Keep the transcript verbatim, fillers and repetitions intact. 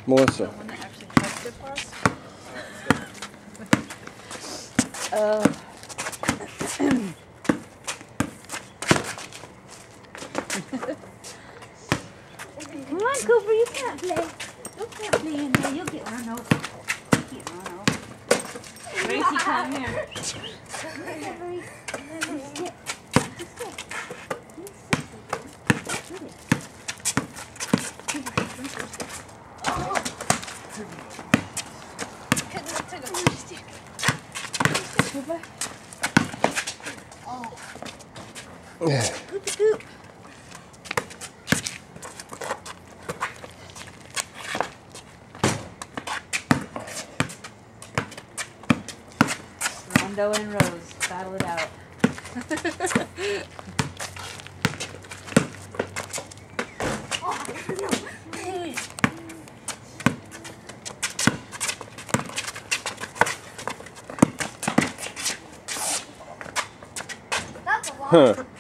Melissa. The one that actually touched it for us. Uh, Come on, Cooper, you can't play. You can't play in there. You'll get run over. Get run over. Gracie, come here. Yeah. Scoop, scoop. Rondo and Rose, battle it out. Huh.